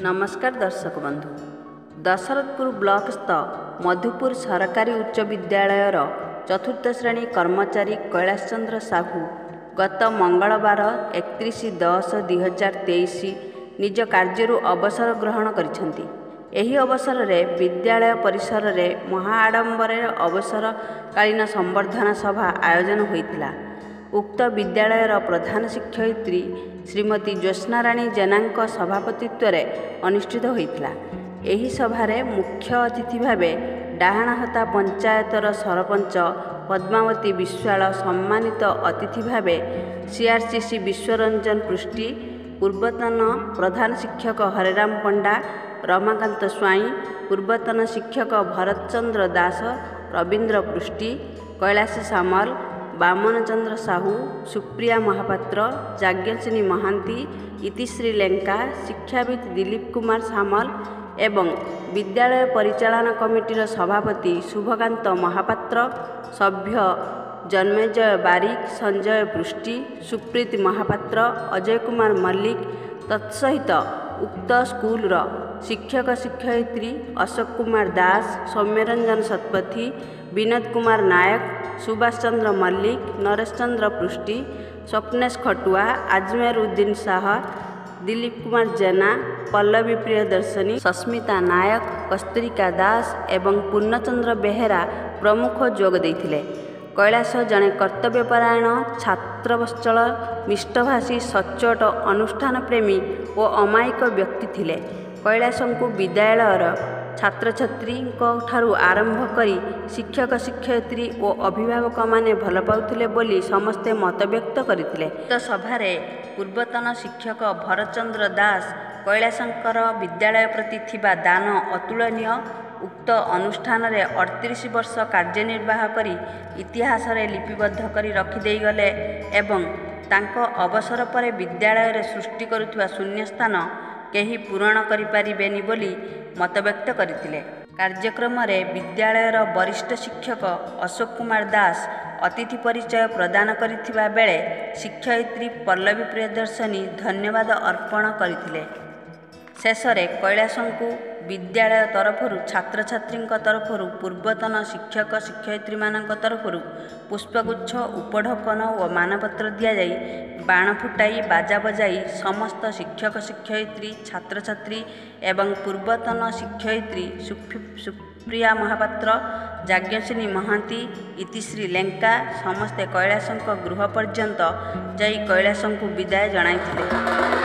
नमस्कार दर्शक बंधु। दशरथपुर ब्लॉकस्थ मधुपुर सरकारी उच्च विद्यालयर चतुर्थ श्रेणी कर्मचारी कैलाश चंद्र साहू गत मंगलवार 31/10/2023 निज कार्य अवसर ग्रहण करिसेंति। एही अवसर रे विद्यालय परिसर रे महाआडंबर अवसरकालीन संवर्धना सभा आयोजन होइतिला। उक्त विद्यालयर प्रधान शिक्षयित्री श्रीमती ज्योत्स्नाराणी जेना सभापतित्व अनुष्ठित होइतिला। एही सभारे मुख्य अतिथि भावे डाहाणहता पंचायतर सरपंच पद्मावती विश्वाल, सम्मानित अतिथि भावे सीआरसीसी विश्वरंजन पृष्टि, पूर्वतन प्रधान शिक्षक हरेराम पंडा, रमाकांत स्वाई, पूर्वतन शिक्षक भरतचंद्र दास, रवींद्र पृष्टि, कैलाश सामल, बामन चंद्र साहू, सुप्रिया महापात्र, जाज्ञसिनी महांती, इतिश्री लेंका, शिक्षाविद दिलीप कुमार सामल एवं विद्यालय परिचालन कमिटीर सभापति शुभकांत महापात्र, सभ्य जन्मेजय बारिक, संजय पृष्टि, सुप्रीत महापात्र, अजय कुमार मल्लिक तत्सहित उक्त स्कूलर शिक्षक शिक्षयित्री अशोक कुमार दास, सौम्यरंजन शतपथी, विनोद कुमार नायक, सुभाष चंद्र मल्लिक, नरेश चंद्र पृष्टि, स्वप्नेश खटुआ, आजमेर उद्दीन शाह, दिलीप कुमार जेना, पल्लवी प्रियदर्शनी, सस्मिता नायक, कस्तूरिका दास एवं पूर्णचंद्र बेहेरा प्रमुख जोग देइथिले। कैलाश जड़े कर्तव्यपरायण, छात्रवत्सल, मिष्टभाषी, सच्चोट, अनुष्ठान प्रेमी और अमायिक व्यक्ति थिले। कैलाश को विद्यालयर छात्र छात्री ठारू आरंभ करी शिक्षक शिक्षयित्री और अभिभावक माने भल पाउथिले बोली समस्ते मत व्यक्त करथिले। तो सभारे पूर्वतन शिक्षक भरतचंद्र दास कैलाशंकर विद्यालय प्रति थिबा दान अतुलनीय, उक्त अनुष्ठान रे 38 वर्ष कार्यनिर्वाह करी इतिहास रे लिपिबद्ध करी रखी देई गले एवं तांको अवसर पर विद्यालय रे सृष्टि करुथुवा शून्यस्थान केही पूरण करि पारिबेनी बोली मत व्यक्त करथिले। कार्यक्रम रे विद्यालयर वरिष्ठ शिक्षक अशोक कुमार दास अतिथि परिचय प्रदान करिथिबा बेले शिक्षयित्री पल्लवी प्रियदर्शनी धन्यवाद अर्पण करथिले। शेषरे कैलाशंकु विद्यालय तरफरु छात्र छात्री तरफरु पूर्वतन शिक्षक शिक्षयित्री मानक तरफरु पुष्पगुच्छ, उपढकन और मानपत्र दिया जाई बाण फुटाई बाजा बजाई समस्त शिक्षक शिक्षयित्री, छात्र छात्री एवं पूर्वतन शिक्षयित्री सुप्रिया महापात्र, जाज्ञसिनी महांती, इतिश्री लेंका समस्ते कैलाशंक गृह पर्यंत जाई कैलाशंकु विदाय जणाइथिले।